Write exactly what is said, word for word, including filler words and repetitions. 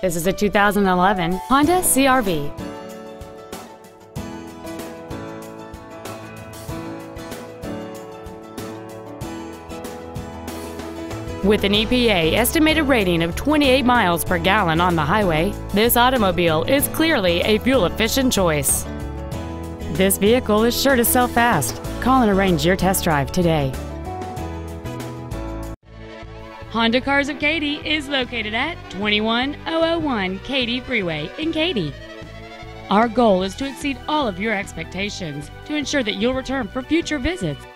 This is a two thousand eleven Honda C R V. With an E P A estimated rating of twenty-eight miles per gallon on the highway, this automobile is clearly a fuel-efficient choice. This vehicle is sure to sell fast. Call and arrange your test drive today. Honda Cars of Katy is located at twenty-one thousand one Katy Freeway in Katy. Our goal is to exceed all of your expectations to ensure that you'll return for future visits